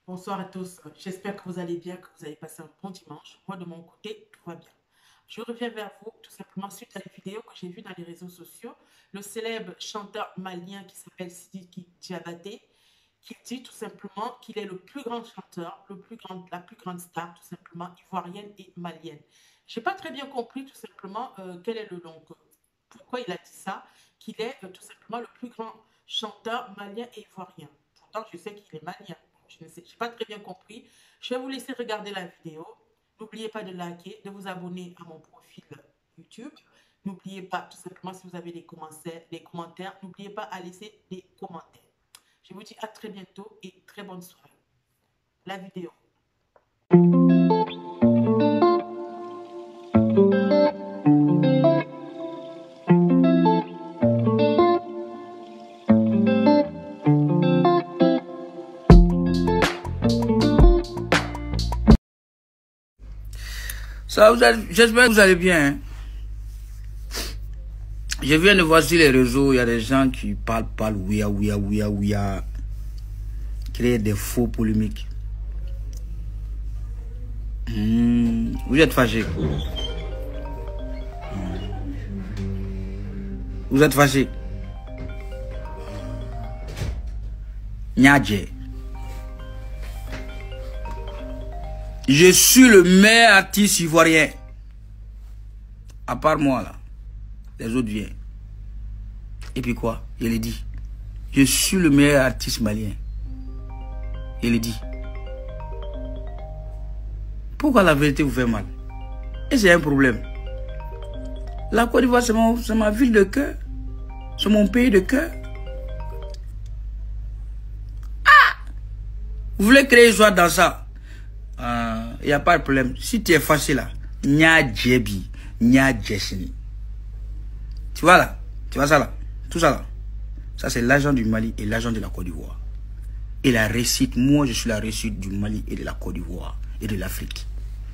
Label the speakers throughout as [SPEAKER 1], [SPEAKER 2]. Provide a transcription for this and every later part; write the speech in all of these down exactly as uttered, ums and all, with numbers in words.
[SPEAKER 1] Bonsoir à tous, j'espère que vous allez bien, que vous avez passé un bon dimanche. Moi de mon côté, tout va bien. Je reviens vers vous tout simplement suite à une vidéo que j'ai vue dans les réseaux sociaux. Le célèbre chanteur malien qui s'appelle Sidiki Diabaté, qui dit tout simplement qu'il est le plus grand chanteur, le plus grand, la plus grande star tout simplement ivoirienne et malienne. Je n'ai pas très bien compris tout simplement euh, quel est le long, pourquoi il a dit ça, qu'il est euh, tout simplement le plus grand chanteur malien et ivoirien. Pourtant, je sais qu'il est malien. Je n'ai pas très bien compris. Je vais vous laisser regarder la vidéo. N'oubliez pas de liker, de vous abonner à mon profil YouTube. N'oubliez pas, tout simplement, si vous avez des commentaires, des commentaires, n'oubliez pas à laisser des commentaires. Je vous dis à très bientôt et très bonne soirée. La vidéo.
[SPEAKER 2] Ça, vous allez, j'espère que vous allez bien. Hein? Je viens de voir sur les réseaux, il y a des gens qui parlent, parlent, ouïa, ouïa, ouïa, ouïa, créent des faux polémiques. Mmh, vous êtes fâché. Vous êtes fâché. Nyadje. Je suis le meilleur artiste ivoirien. À part moi, là. Les autres viennent. Et puis quoi? Je l'ai dit. Je suis le meilleur artiste malien. Je l'ai dit. Pourquoi la vérité vous fait mal? Et c'est un problème. La Côte d'Ivoire, c'est ma ville de cœur. C'est mon pays de cœur. Ah! Vous voulez créer joie dans ça? Il euh, n'y a pas de problème. Si tu es fâché là, nya djebi, nya djesini. Tu vois là, tu vois ça là, tout ça là. Ça c'est l'argent du Mali et l'argent de la Côte d'Ivoire. Et la réussite, moi je suis la réussite du Mali et de la Côte d'Ivoire et de l'Afrique.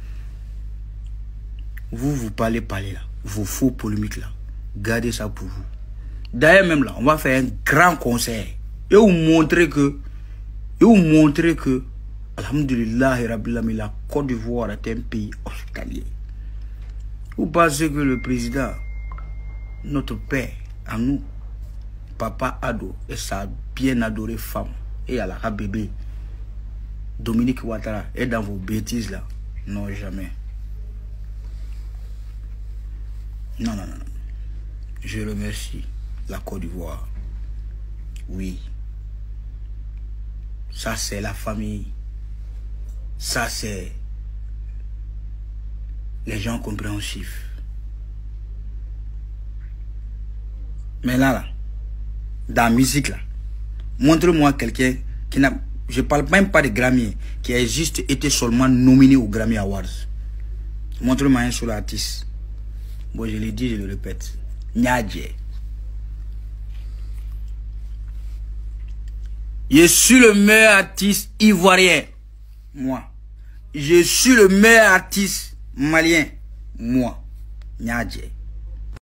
[SPEAKER 2] Vous, vous parlez, parlez là, vos faux polémiques là, gardez ça pour vous. D'ailleurs même là, on va faire un grand concert et vous montrer que, et vous montrer que, alhamdulillah, la Côte d'Ivoire est un pays hospitalier. Vous pensez que le président, notre père, à nous, Papa Ado et sa bien adorée femme, et à la bébé, Dominique Ouattara, est dans vos bêtises là? Non, jamais. Non, non, non, non. Je remercie la Côte d'Ivoire. Oui. Ça, c'est la famille. Ça, c'est les gens compréhensifs. Mais là, là, dans la musique, là, montre-moi quelqu'un qui n'a... Je parle même pas de Grammy, qui a juste été seulement nominé au Grammy Awards. Montre-moi un seul artiste. Bon, je l'ai dit, je le répète. Nyadje. Je suis le meilleur artiste ivoirien. Moi. Je suis le meilleur artiste malien. Moi. Nyadje.